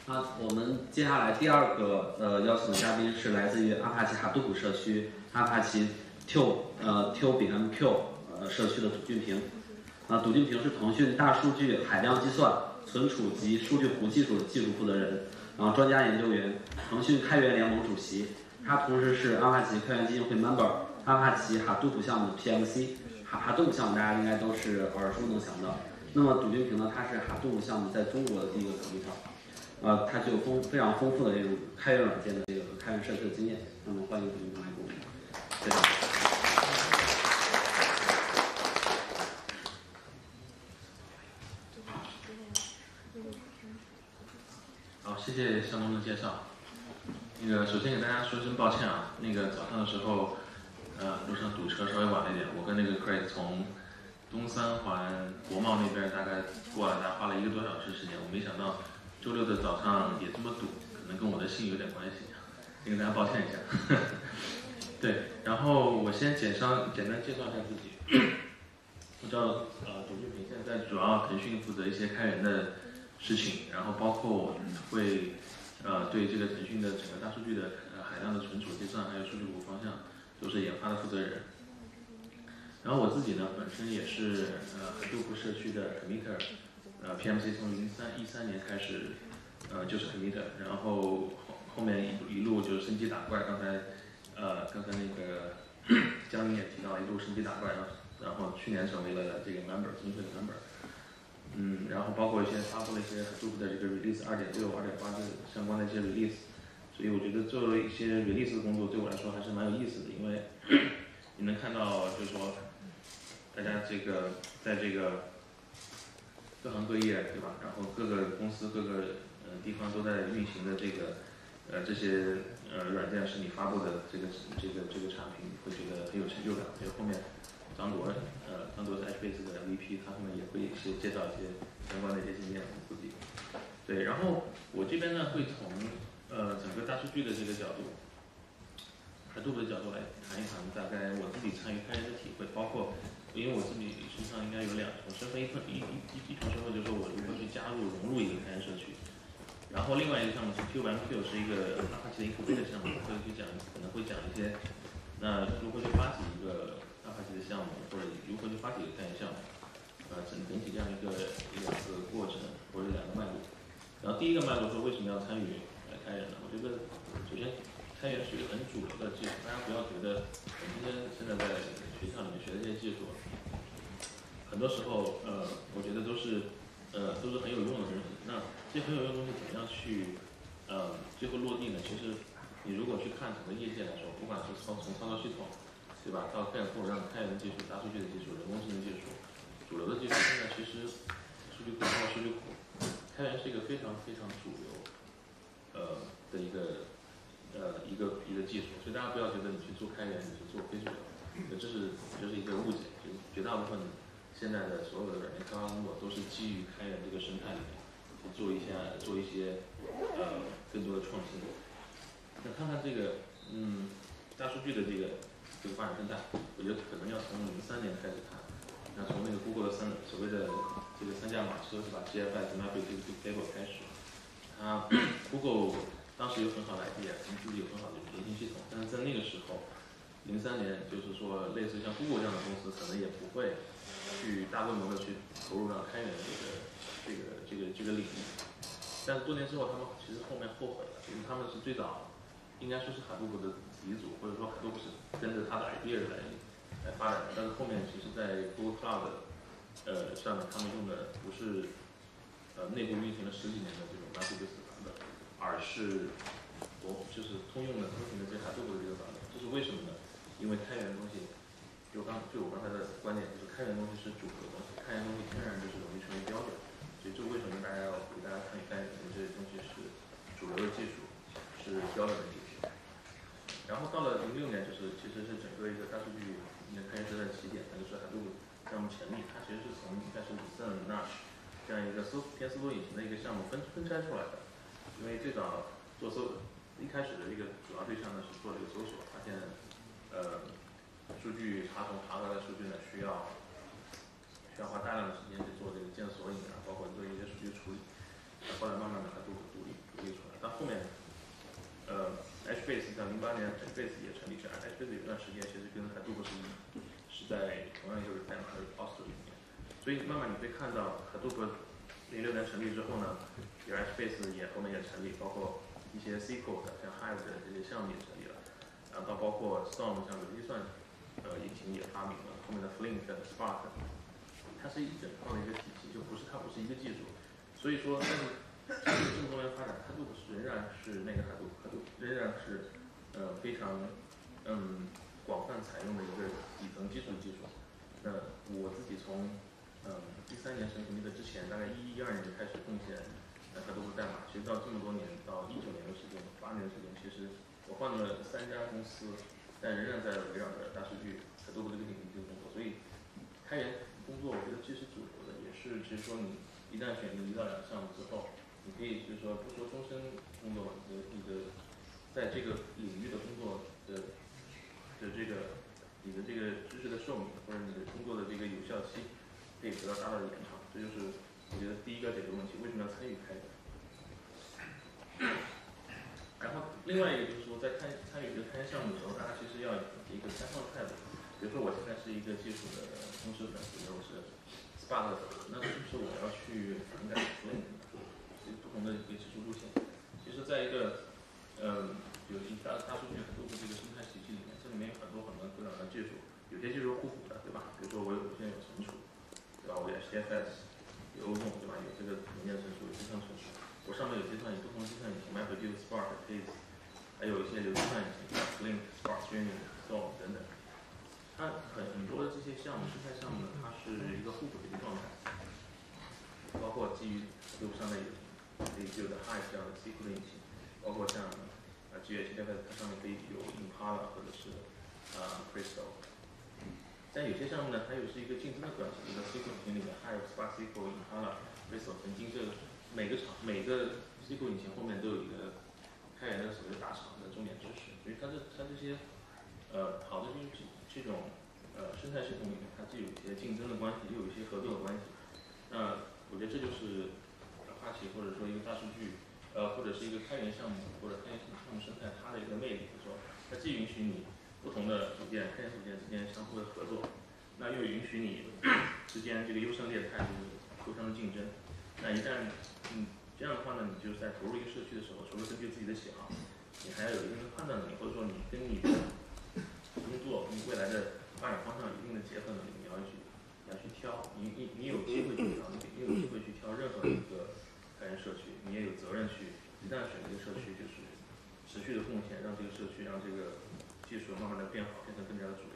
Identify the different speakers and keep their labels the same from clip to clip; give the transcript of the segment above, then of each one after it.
Speaker 1: 我们接下来第二个邀请的嘉宾是来自于阿帕奇Hadoop社区阿帕奇 TOBMQ 社区的杜俊平。杜俊平是腾讯大数据海量计算、存储及数据湖技术的技术负责人，然后专家研究员，腾讯开源联盟主席。他同时是阿帕奇开源基金会 member， 阿帕奇Hadoop项目的 PMC。Hadoop 项目大家应该都是耳熟能详的。那么杜俊平呢，他是Hadoop项目在中国的第一个 committer。他具有非常丰富的这种开源软件的这个和开源社区的经验。那么欢迎杜俊平来给我们介绍。
Speaker 2: 好，谢谢向东的介绍。首先给大家说声抱歉啊，早上的时候，路上堵车稍微晚了一点，我跟Craig 从东三环国贸那边大概过来，花了1个多小时时间，我没想到周六的早上也这么堵，可能跟我的姓有点关系，跟大家抱歉一下。对，然后我先简单介绍一下自己。我叫杜俊平，现在主要腾讯负责一些开源的事情，然后包括我会对这个腾讯的整个大数据的海量的存储计算还有数据库方向都是研发的负责人。然后我自己呢本身也是Hadoop社区的 committer， PMC 从2013年开始就是 committer， 然后后面一路就升级打怪，刚才江宁也提到一路升级打怪，然后去年成为了这个 member 基金会的 member。然后包括一些发布了一些Hadoop的这个 release 2.6、2.8的相关的一些 release， 所以我觉得做一些 release 的工作对我来说还是蛮有意思的，因为你能看到就是说大家在这个各行各业对吧，然后各个公司各个地方都在运行的这些软件是你发布的这个产品，会觉得很有成就感。所以后面张铎是 HBase 的 VP， 他们也会介绍一些相关的一些经验，估计。对，然后我这边呢会从整个大数据的这个角度，Hadoop的角度来谈一谈大概我自己参与开源的体会，包括因为我自己身上应该有2重身份，一重身份就是说我如何去融入一个开源社区。然后另外一个项目是 TOBMQ， 是一个Apache Incubator 的项目，可能会讲一些，那如何去发起一个Apache的项目，或者如何去发起一个开源项目，整体这样一个过程或者2个脉络。然后第一个脉络说为什么要参与开源呢？我觉得首先开源是一个很主流的技术，大家不要觉得我们现在在学校里面学的这些技术，很多时候我觉得都是很有用的东西。那这些很有用的东西怎么样去最后落地呢？其实你如果去看整个业界来说，不管是从操作系统，对吧，到开源库让开源的技术、大数据的技术、人工智能技术，主流的技术现在其实数据库包括数据库，开源是一个非常非常主流的一个技术，所以大家不要觉得你去做开源你是做非主流，这是一个误解。就绝大部分现在的所有的软件开发工作都是基于开源这个生态里面去做一些更多的创新。那看看这个大数据的这个发展生态，我觉得可能要从2003年开始谈。那从Google 的所谓的这个3驾马车是吧 ，GFS、Mapping、Bigtable 开始，Google 当时有很好的 idea， 自己有很好的平行系统，但是在那个时候，03年就是说类似像 Google 这样的公司可能也不会去大规模的去投入到开源这个领域。但是多年之后，他们其实后面后悔了，因为他们是最早应该说是Hadoop的鼻祖，或者说Hadoop是跟着他的 idea 来发展的。但是后面其实在 Google Cloud 上面，他们用的不是内部运行了10几年的这种 Mapping 版本，而是就是通用的这Hadoop的这个版本。这是为什么呢？因为开源的东西，就我刚才的观点，就是开源的东西是主流的东西，开源的东西天然就是容易成为标准。所以这为什么大家要给大家看一看，这些东西是主流的技术，是标准的技术。然后到了06年，其实是整个一个大数据开源时代的起点，那就是Hadoop项目成立。它其实是从应该是Nash这样一个偏搜索引擎的一个项目分拆出来的。因为最早做一开始的这个主要对象呢是做这个搜索，发现数据爬回来的数据呢需要花大量的时间去做这个建索引啊，包括做一些数据处理。后来慢慢的Hadoop独立 HBase 在08年 HBase 也成立起来 ，HBase 有段时间其实跟 Hadoop 是在同样一个代码的 repository 里面，所以慢慢你会看到 Hadoop 06年成立之后呢，有 HBase 也后面也成立，包括一些 SQL 的像 Hive 的这些项目也成立了，然后到包括 Storm 这样的计算引擎也发明了，后面的 Flink 的 Spark， 它是一整套的一个体系，它不是一个技术，所以说但是这么多年发展 ，Hadoop 仍然是那个 Hadoop 仍然是非常广泛采用的一个底层基础技术。那我自己从13年成立的之前，大概12年就开始贡献Hadoop 代码，其实到这么多年，到19年的时间，8年的时间，其实我换了3家公司，但仍然在围绕着大数据 Hadoop 这个领域工作。所以开源工作，我觉得既是主流的，也是其实说你一旦选择1到2个项目之后，你可以就是说不说终身工作吧，你的在这个领域的工作的这个你的这个知识的寿命或者你的工作的这个有效期可以得到大大的延长，这就是我觉得第一个解决问题，为什么要参与开源。然后另外一个就是说，在参与一个开源项目的时候，大家其实要有一个开放态度。比如说我现在是一个技术的忠实粉丝，我是 Spark 的粉丝，那是不是我要去反感 Flink 是不同的一个技术路线？其实在一个有大数据Hadoop这个生态体系里面，这里面有很多各种的技术，有些技术互补的，对吧？比如说我现在有存储，对吧？我有 HDFS， 有 ODOM， 对吧？有这个文件存储，有计算存储，我上面有计算有不同的计算引擎 ，MapReduce、Spark、Haze， 还有一些流计算引擎 ，Flink、Spark、Streaming、Storm 等等。它很多的这些项目，生态项目呢，它是一个互补的一个状态，包括基于 Hadoop 上面有的 Hive 这样的 SQL 引擎，包括像基于 HDFS 它上面可以有 Impala 或者是Crystal。但有些项目呢，它又是一个竞争的关系，比如说 SQL 引擎里面 Hive、Spark SQL、Impala、Crystal 曾经每个 SQL 引擎后面都有一个开源的所谓大厂的重点支持，所以它这些好的这种生态系统里面，它既有一些竞争的关系，又有一些合作的关系。那我觉得这就是Apache 或者说一个大数据或者是一个开源项目或者开源项目生态它的一个魅力，就是说它既允许你不同的组件、开源组件之间相互的合作，那又允许你之间这个优胜劣汰，就是互相的竞争。那一旦这样的话呢，你就是在投入一个社区的时候，除了根据自己的喜好，你还要有一定的判断能力，或者说你跟你的工作、跟你未来的发展方向有一定的结合能力，你要去挑，你有机会去挑，你有机会去挑任何一个开源社区，你也有责任去，一旦选这个社区，就是持续的贡献，让这个社区，让这个技术慢慢的变好，变成更加的主流。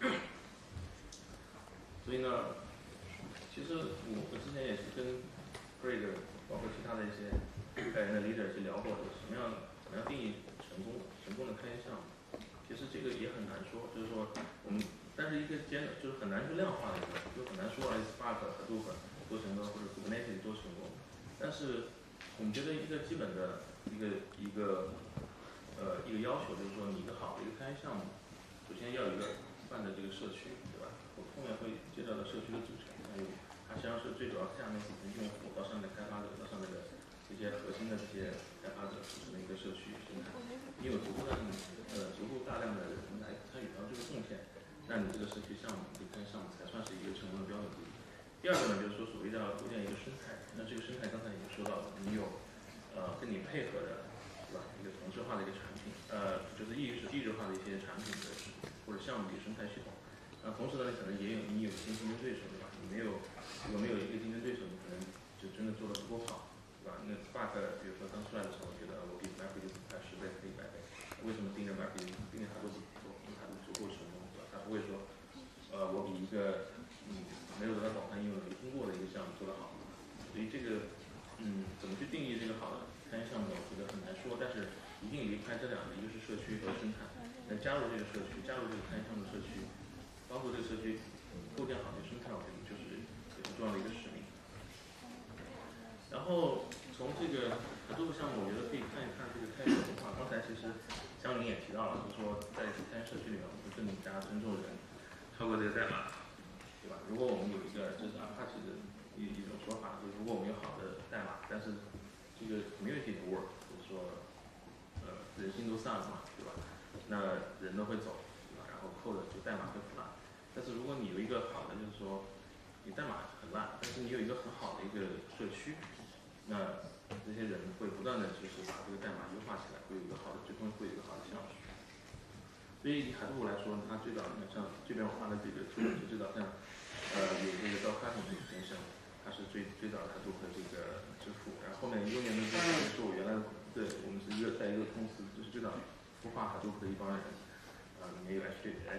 Speaker 2: 所以呢，其实我之前也是跟 Greg 包括其他的一些开源的 leader 去聊过，怎么样定义成功的开源项目。其实这个也很难说，就是说但是一个就是很难去量化的一个，就很难说Spark 和 Hadoop 都成功，或者 Kubernetes 都成功。但是我们觉得一个基本的一个要求，就是说你一个好的一个开源项目，首先要有一个泛的这个社区，对吧？我后面会介绍到社区的组成，它实际上是最主要下面几层用户到上面的开发者到上面的这些核心的这些开发者组成的一个社区生态。你有足够大量的人来参与到这个贡献，那你这个社区项目、这个开源项目才算是一个成功的标准。第二个呢，就是说所谓的构建一个生态，那这个生态刚才已经说到了，你有跟你配合的，对吧？一个同质化的一个产品，就是意志化的一些产品的或者项目的生态系统。同时呢，可能你有一些竞争对手，对吧？如果没有一个竞争对手，你可能就真的做得不够好，对吧？那 Spark 比如说刚出来的时候，我觉得我比 MapReduce 快10倍，可以100倍。为什么盯着 MapReduce？盯着它都不够，因为它都足够成功，对吧？它不会说，我比一个没有得到广泛应用、没通过的一个项目做得好。所以这个怎么去定义这个好的开源项目，我觉得很难说，但是一定离不开这两个，一个是社区和生态。那加入这个社区，加入这个开源项目的社区，包括这个社区构建好这个生态，我觉得就是也是重要的一个使命。然后从这个Hadoop项目，我觉得可以看一看这个开源文化。刚才其实江宁也提到了，就是说在开源社区里面，我们会更加尊重人，超过这个代码，对吧？如果我们有一个，这是 Apache 的一种说法，就是如果我们有好的代码，但是这个 community 的 work， 就是说人心都散了嘛，对吧？那人都会走，对吧？然后code就代码会腐烂。但是如果你有一个好的，就是说你代码很烂，但是你有一个很好的一个社区，那这些人会不断的就是把这个代码优化起来，会有一个好的，最终会有一个好的项目。所以以Hadoop来说，它最早像这边我画的这个图，就最早像有这个Docker先生，他是最早的Hadoop的这个之父。然后后面6年的这个是我原来我们是在一个公司，就是最早孵化Hadoop的一帮人。里面有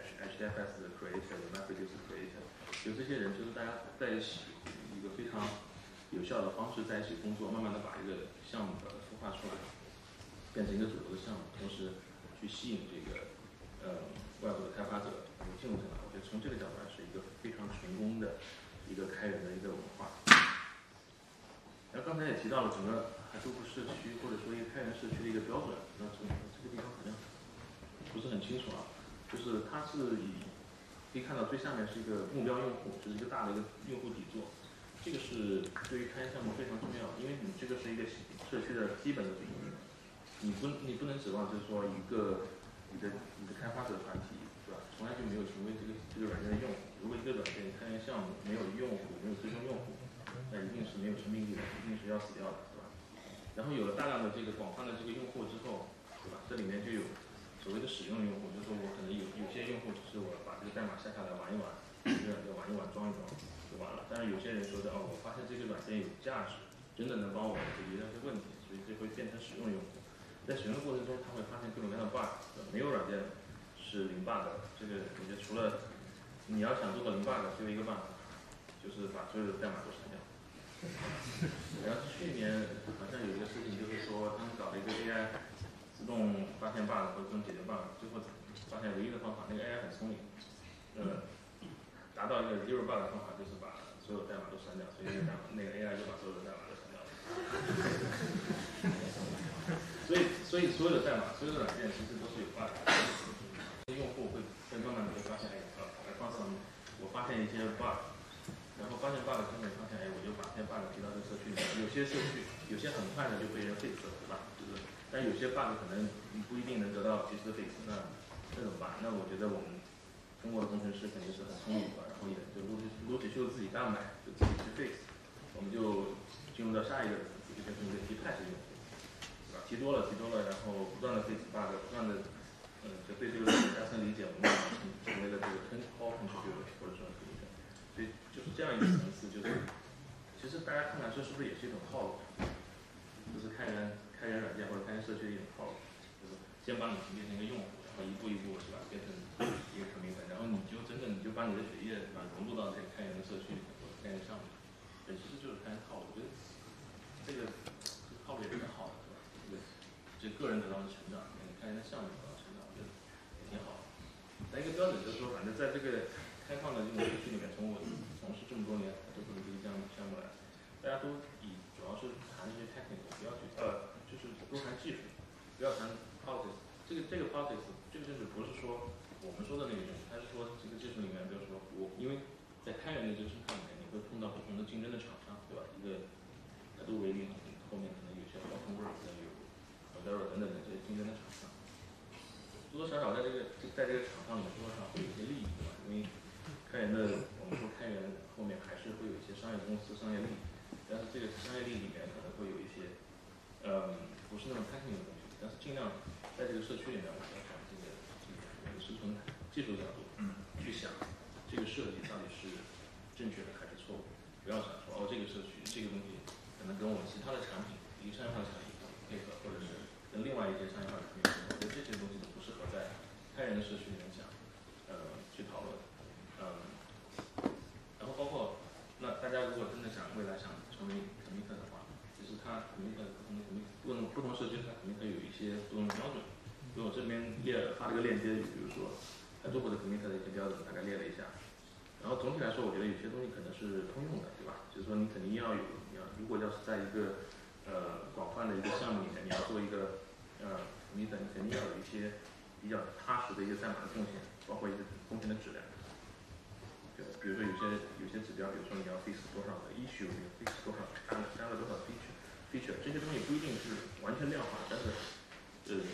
Speaker 2: HDFS 的 creator， 有 MapReduce 的 creator， 有这些人就是大家在一起一个非常有效的方式在一起工作，慢慢的把一个项目孵化出来，变成一个主流的项目，同时去吸引这个外部的开发者进入进来。我觉得从这个角度来是一个非常成功的一个开源的一个文化。然后刚才也提到了整个Hadoop社区或者说一个开源社区的一个标准，那从这个地方好像不是很清楚啊。就是它是可以看到最下面是一个目标用户，就是一个大的一个用户底座，这个是对于开源项目非常重要，因为你这个是一个社区的基本的比例，你不能指望就是说一个你的开发者团体，对吧？从来就没有成为这个软件的用户。如果一个软件开源项目没有用户，没有最终用户，那一定是没有生命力的，一定是要死掉的，对吧？然后有了大量的这个广泛的这个用户之后，对吧？这里面就有所谓的使用用户，就是说我可能有些用户只是我把这个代码下下来玩一玩，这个玩一玩装一装就完了。但是有些人说的我发现这个软件有价值，真的能帮我解决那些问题，所以这会变成使用用户。在使用的过程中，他会发现各种各样的 bug， 没有软件是零 bug 的。这个我觉得除了你要想做到零 bug，只有一个办法，就是把所有的代码都删掉。然后去年好像有一个事情，就是说他们搞了一个 AI。自动发现 bug 或者自动解决 bug， 最后发现唯一的方法，那个 AI 很聪明，达到一个 zero bug 的方法就是把所有代码都删掉，所以那个 AI 就把所有的代码都删掉了。所以所有的代码，所有的软件其实都是有 bug 的。用户会慢慢的会发现，我发现一些 bug， 然后发现 bug 之后发现，我就把这些 bug 提到这个社区里面。有些社区，有些很快的就被人 fix 了，对吧？但有些 bug 可能不一定能得到及时的 fix， 那怎么办？那我觉得我们中国的工程师肯定是很聪明的，然后也就撸起袖子自己干呗，就自己去 fix。我们就进入到下一个层次，就变成一个提派式用户，对吧？提多了，然后不断的 fix bug， 不断的就对这个加深理解，我们成为了这个 call contributor 或者说 contributor。所以就是这样一个层次，就是其实大家看看这是不是也是一种套路？就是开源软件或者开源社区的一种套路，就是先把你变成一个用户，然后一步一步是吧，变成一个committer，然后你就把你的血液是吧融入到这个开源的社区里面或者开源项目里，对，其实就是开源套路。我觉得这个套路也挺好的，是吧？这个人得到的成长，开源的项目得到成长，我觉得也挺好的。但一个标准就是说，反正在这个开放的这种社区里面，从我从事这么多年这个项目来，大家都主要是谈一些 technical， 不要去就是多谈技术，不要谈 politics。这个 politics， 这个就是不是说我们说的那个，它是说这个技术里面，比如说因为在开源的这个生态里面，你会碰到不同的竞争的厂商，对吧？一个Hadoop为例，后面可能有些Junping有 Hadoop 等等的这些竞争的厂商，多多少少在这个厂商里面多多少少会有一些利益，对吧？因为开源的我们说开源后面还是会有一些商业公司商业利益。但是这个商业利益里面可能会有一些，不是那么开心的东西，但是尽量在这个社区里面，我们要从这个是从技术角度去想，这个设计到底是正确的还是错误，不要想说这个社区这个东西可能跟我们其他的产品，一个商业化的产品配合，或者是跟另外一些商业化的产品配合，我觉得这些东西都不适合在开源的社区里面讲，去讨论，然后包括那大家如果真的想未来想成为 committer 的话，其实它 committer 不同社区它committer有一些不同的标准。所以我这边发了个链接，比如说Hadoop的committer的一些标准，大概列了一下。然后总体来说，我觉得有些东西可能是通用的，对吧？就是说你肯定要有，如果要是在一个广泛的一个项目里面，你要做一个committer，你肯定要有一些比较踏实的一个代码的贡献，包括一个贡献的质量。比如说有些指标，比如说你要 fix 多少的 issue， 你 fix 多少加了多少 feature， 这些东西不一定是完全量化，但是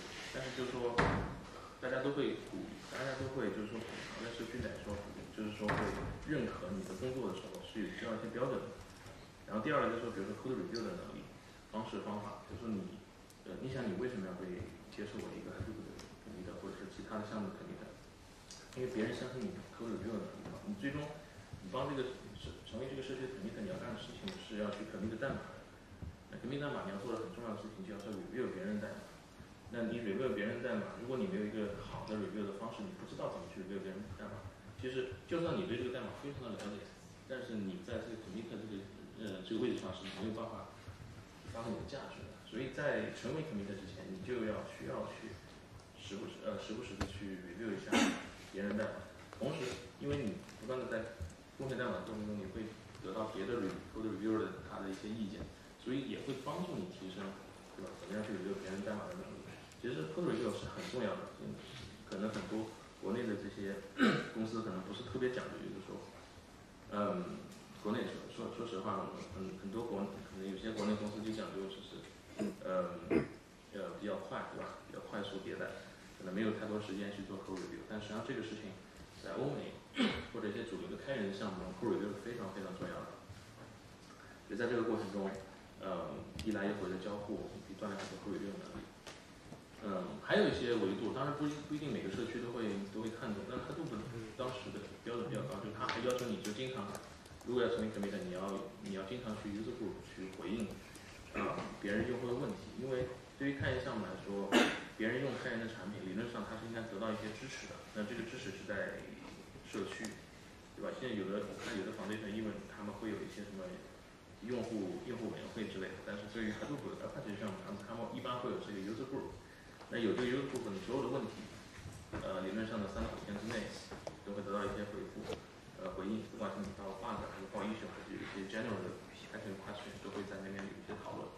Speaker 2: 是就是说，大家都会就是说，在社区来说，就是说会认可你的工作的时候是需要一些标准的。然后第二个就是说，比如说 code review 的能力、方法，就是说你想你为什么要会接受我的一个 Hadoop 的 commit 或者是其他的项目的 commit？因为别人相信你 code review 的能力嘛。你最终你帮这个成为这个社区的 commit， 你要干的事情是要去 commit 代码的。那 commit 代码你要做的很重要的事情，就要去 review 别人的代码。那你 review 别人的代码，如果你没有一个好的 review 的方式，你不知道怎么去 review 别人的代码。其实就算你对这个代码非常的了解，但是你在这个 commit 这个位置上是没有办法发挥你的价值的。所以在成为 commit 之前，你就需要去时不时的去 review 一下别人的代码。同时，因为你不断的在贡献代码的过程中，你会得到别的 code reviewer 的他的一些意见，所以也会帮助你提升，对吧？怎么样去 review别人代码的能力？其实 code review 是很重要的，可能很多国内的这些公司可能不是特别讲究，就是说，国内说实话，很多可能有些国内公司就讲究就是比较快，对吧？比较快速迭代，可能没有太多时间去做 code review。但实际上这个事情在欧美或者一些主流的开源的项目中 ，code review 是非常非常重要的。所以在这个过程中，一来一回的交互，你可以锻炼很多 code review 的能力。还有一些维度，当然不一定每个社区都会看重，但是Hadoop当时的标准比较高，就是它还要求你就经常，如果要成为 commit， 你要经常去 user group 去回应别人用户的问题，因为对于开源项目来说，别人用开源的产品，理论上它是应该得到一些支持的，那这个支持是在社区，对吧？现在有的 foundation event 他们会有一些什么用户委员会之类的，但是对于 Hadoop Apache 项目，他们一般会有这个 user group。那有这个 user group， 你所有的问题，理论上的3到5天之内都会得到一些回应，不管是你报 bug 还是报 issue， 还是有一些 general 的 technical question， 都会在那边有一些讨论。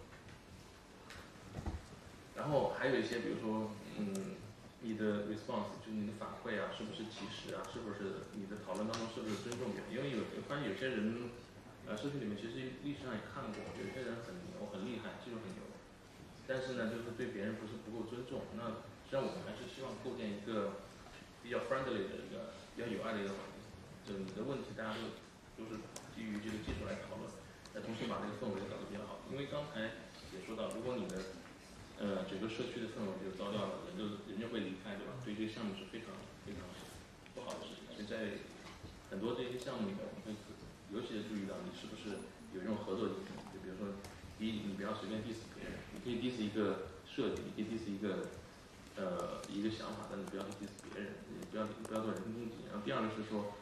Speaker 2: 然后还有一些，比如说，你的 response 就是你的反馈啊，是不是及时啊？是不是你的讨论当中是不是尊重别人？因为发现有些人，社区里面其实历史上也看过，有些人很牛很厉害，技术很牛。但是呢，就是对别人不够尊重。那实际上我们还是希望构建一个比较 friendly 的一个比较友爱的一个环境，就你的问题大家都是基于这个技术来讨论，同时把这个氛围搞得比较好。因为刚才也说到，如果你的整个社区的氛围就糟掉了，人就会离开，对吧？对这个项目是非常非常不好的事情。所以在很多这些项目里面，我们会尤其的注意到你是不是有这种合作精神。就比如说，第一，你不要随便 diss 别人。你可以 diss 一个设计，你可以 diss 一个想法，但是不要去 diss 别人，不要做人身攻击。然后第二个是说，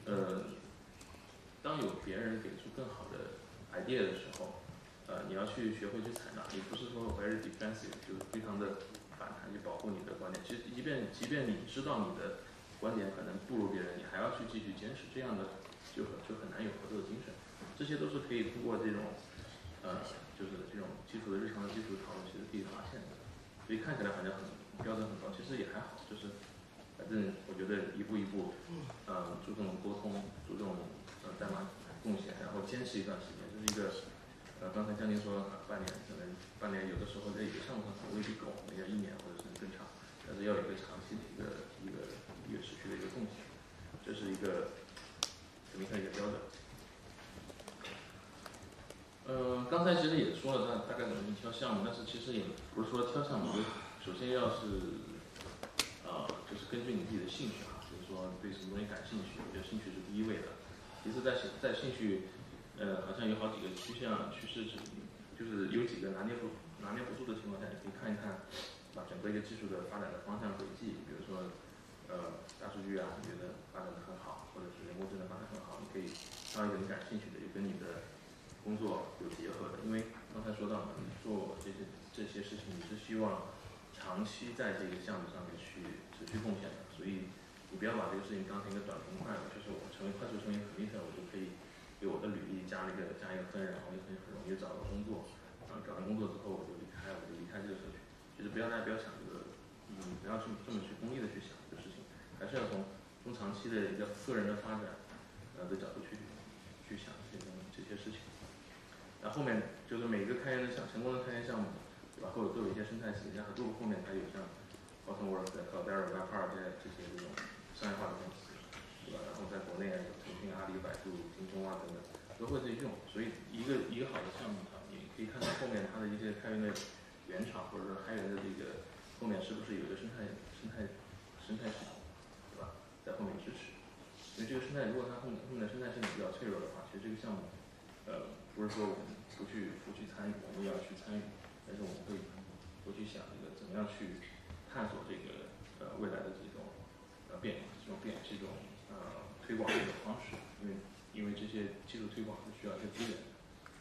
Speaker 2: 当有别人给出更好的 idea 的时候，你要去学会去采纳，你不是说 very defensive， 就是非常的反弹去保护你的观点。其实即便你知道你的观点可能不如别人，你还要去继续坚持，这样的就很难有合作的精神。这些都是可以通过这种就是这种日常的基础讨论，其实可以发现的。所以看起来好像标准很高，其实也还好，就是反正我觉得一步一步，注重沟通，注重代码贡献，然后坚持一段时间，这是一个刚才江宁说半年，可能半年有的时候在有的项目上可能未必够，要1年或者是更长，但是要有一个长期的一个持续的一个贡献，这是一个肯定的一个标准。刚才其实也说了大概怎么去挑项目，但是其实也不是说挑项目，首先要是就是根据你自己的兴趣啊，就是说对什么东西感兴趣，我觉得兴趣是第一位的。其次在兴趣，好像有好几个趋势就是有几个拿捏不住的情况下，你可以看一看整个一个技术的发展的方向轨迹，比如说大数据啊，你觉得发展的很好，或者是人工智能发展很好，你可以挑一个你感兴趣的，也跟你的工作有结合的。因为刚才说到嘛，你做这些事情，你是希望长期在这个项目上面去持续贡献的，所以你不要把这个事情当成一个短平快的，就是我快速成为 committer， 我就可以给我的履历加一个分，然后就很容易找到工作，找完工作之后我就离开这个社区。就是大家不要想这个，不要这么去功利的去想这个事情，还是要从中长期的一个个人的发展的角度去想这些事情。然后后面就是每个成功的开源项目，对吧？都有一些生态系，像Hadoop后面它有像 Cosmos、Cloudera、Webpack 这种商业化的公司，对吧？然后在国内有腾讯、阿里、百度、京东啊等等都会去用，所以一个好的项目你可以看到后面它的一些开源的原厂或者说开源的这个后面是不是有一个生态系统，对吧？在后面支持。因为这个生态，如果它后面的生态系统比较脆弱的话，其实这个项目，不是说我们不去参与，我们也要去参与，但是我们会多去想这个怎么样去探索这个未来的这种推广的一个方式，因为这些技术推广是需要一些资源的。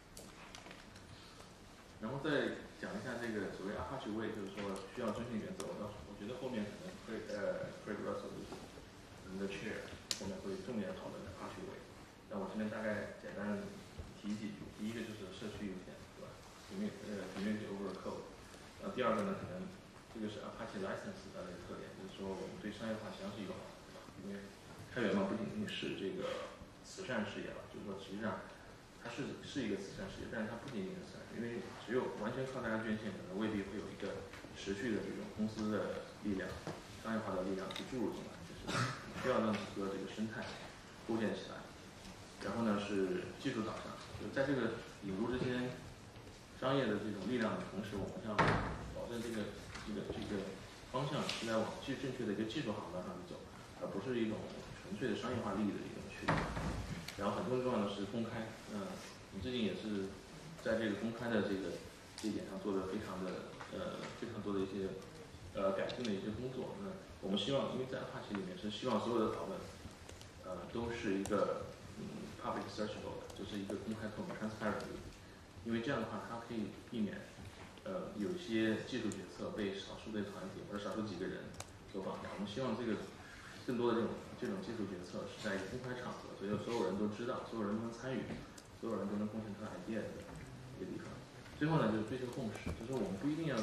Speaker 2: 然后再讲一下这个所谓 Apache Way， 就是说需要遵循原则。我觉得后面可能Craig Russell 就是我们的 chair， 后面会重点讨论 Apache Way。那我这边大概简单提几句。第一个就是社区优先，对吧？Community over code。第二个呢，可能这个是 Apache License 它的特点，就是说我们对商业化实际上是友好，对吧？因为开源嘛，不仅仅是这个慈善事业了，就是说实际上它是一个慈善事业，但是它不仅仅是慈善事业，因为只有完全靠大家捐献，可能未必会有一个持续的这种公司的力量、商业化的力量去注入进来，就是需要让整个这个生态构建起来。然后呢是技术导向，就在这个引入这些商业的这种力量的同时，我们要保证这个方向是在往正确的一个技术航道上去走，而不是一种纯粹的商业化利益的一种驱动。然后很重要的是公开，我们最近也是在这个公开的这一点上做的非常多的一些改进的一些工作。我们希望，因为在 Apache 里面是希望所有的讨论，都是一个public searchable 的，就是一个公开透明 transparent。因为这样的话，它可以避免有些技术决策被少数的团体或者少数几个人所绑架。我们希望这个更多的这种技术决策是在公开场合，所以所有人都知道，所有人都能参与，所有人都能贡献他的 idea 的一个地方。最后呢，就是追求共识，就是我们不一定要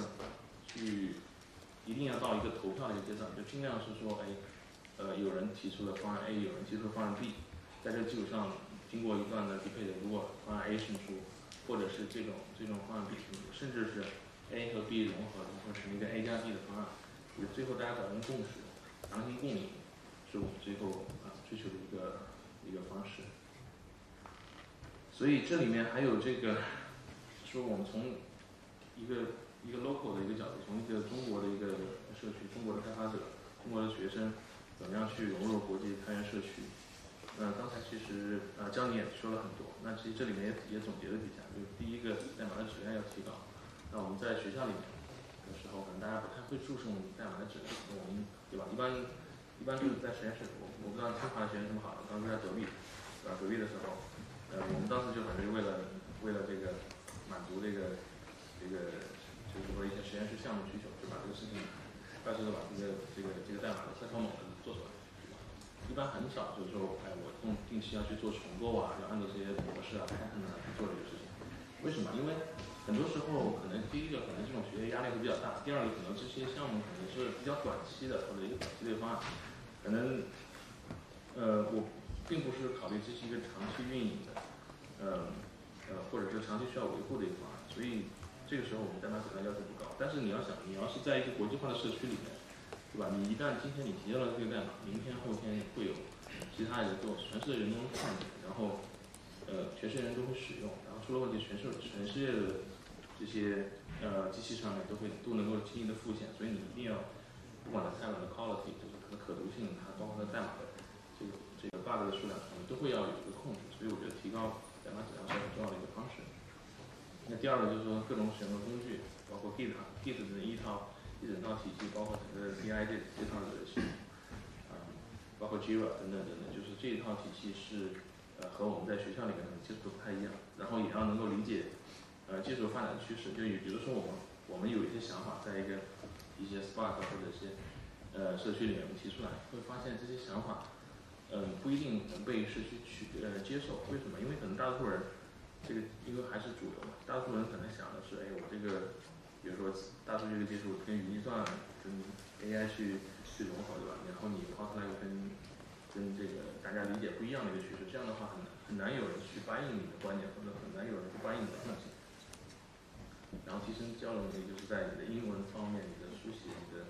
Speaker 2: 到一个投票的一个阶段，就尽量是说，有人提出了方案 A， 有人提出了方案 B， 在这个基础上经过一段的debate，如果方案 A 胜出，或者是这种方案 B 胜出，甚至是 A 和 B 融合，或者成一个 A 加 B 的方案，最后大家达成共识，达成共赢，是我们最后追求的一个方式。所以这里面还有这个说我们从一个 local 的一个角度，从一个中国的一个社区，中国的开发者，中国的学生，怎么样去融入国际开源社区。刚才其实江宁也说了很多，那其实这里面也总结了几下，就是第一个代码的质量要提高。那我们在学校里面的时候，可能大家不太会注重代码的质量，我们对吧？一般就是在实验室，我不知道清华的学生怎么好，当时在隔壁的时候，我们当时就反正为了这个满足这个就是说一些实验室项目需求，就把这个事情快速的把这个代码的特超猛的做出来，对吧？一般很少就是说，我定期要去做重构啊，要按照这些模式啊、pattern啊去做这个事情。为什么？因为很多时候可能第一个可能这种学业压力会比较大，第二个可能这些项目可能是比较短期的或者一个短期的方案，可能我并不是考虑这是一个长期运营的，或者是长期需要维护的一个方案，所以这个时候我们代码质量要求不高。但是你要想，你要是在一个国际化的社区里面，对吧？你一旦今天你提交了这个代码，明天后天会有其他人做，全世界人都能看见，然后全世界人都会使用，然后出了问题，全世界的这些机器上面都能够轻易的复现，所以你一定要不管它代码的 quality， 就是它的可读性，它包括它代码的这个 bug 的数量，我们都会要有一个控制。所以我觉得提高代码质量是很重要的一个方式。那第二个就是说各种使用的工具，包括 Git 的一整套体系，包括整个 CI 这套的系统，包括 Jira 等等，就是这一套体系是和我们在学校里面的接触不太一样，然后也要能够理解技术发展的趋势。就比如说我们有一些想法，在一些 Spark 或者一些社区里面我们提出来，会发现这些想法不一定能被社区接受。为什么？因为可能大多数人因为还是主流嘛，大多数人可能想的是，我这个比如说大数据的技术跟云计算跟 AI 去融合，对吧？然后你抛出来跟这个大家理解不一样的一个趋势，这样的话很难有人去答应你的观点，或者很难有人去答应你的创新。然后提升交流能力，就是在你的英文方面、你的书写、你的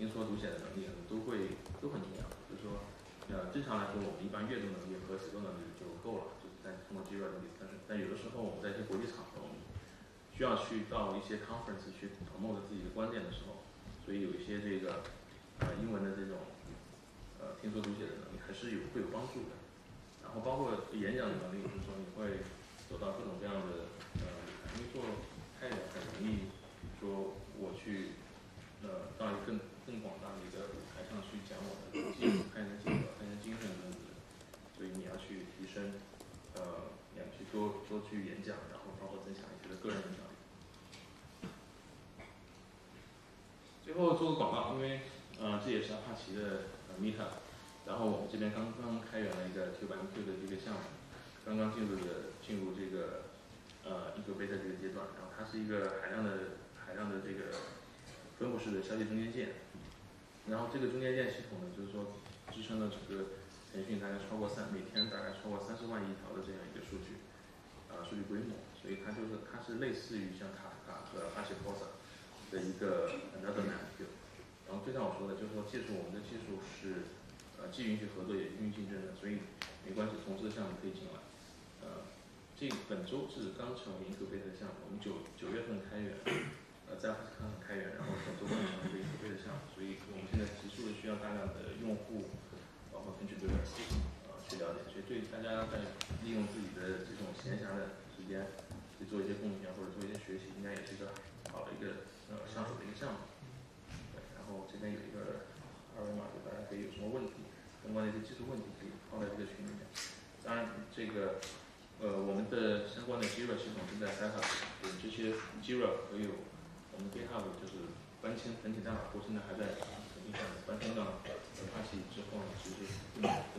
Speaker 2: 听说读写的能力都很重要。就是说，正常来说，我们一般阅读能力和写作能力就够了，就是在通过 Jira 的 discussion。但有的时候我们在一些国际场合，我们需要去到一些 conference 去 promote 自己的观点的时候，所以有一些这个英文的这种听说读写的能力还是会有帮助的。然后包括演讲的能力，就是说你会走到各种各样的因为做开源很容易说我去到一个更广大的一个舞台上去讲我的技术、开源的技术、开源精神等等，所以你要去提升你要去多去演讲，然后包括增强一些的个人影响力。最后做个广告，因为这也是阿帕奇的Meetup，然后我们这边刚刚开源了一个 TOSA 的一个项目，刚刚进入这个Incubator 这个阶段，然后它是一个海量的这个分布式的消息中间件，然后这个中间件系统呢，就是说支撑了整个腾讯大概每天大概超过30万亿条的这样一个数据规模，所以它是类似于像卡夫卡和Apache TOSA 的一个 another map。然后就像我说的，就是说我们的技术是既允许合作也允许竞争的，所以没关系，同质的项目可以进来。本周是刚成为Incubator的项目，我们9月份开源，在Apache Event开源，然后本周完成一个Incubator的项目，所以我们现在急速的需要大量的用户，包括contributors去了解，所以对大家在利用自己的这种闲暇的时间去做一些贡献或者做一些学习，应该也是一个好的一个上手的一个项目。对，然后这边有一个二维码，就大家可以有什么问题，相关的一些技术问题可以放在这个群里面。当然，这个我们的相关的 Jira 系统正在 set up， 这些 Jira 还有我们 GitHub 就是搬迁本体代码库，现在还在腾讯上搬迁到Apache之后呢，其实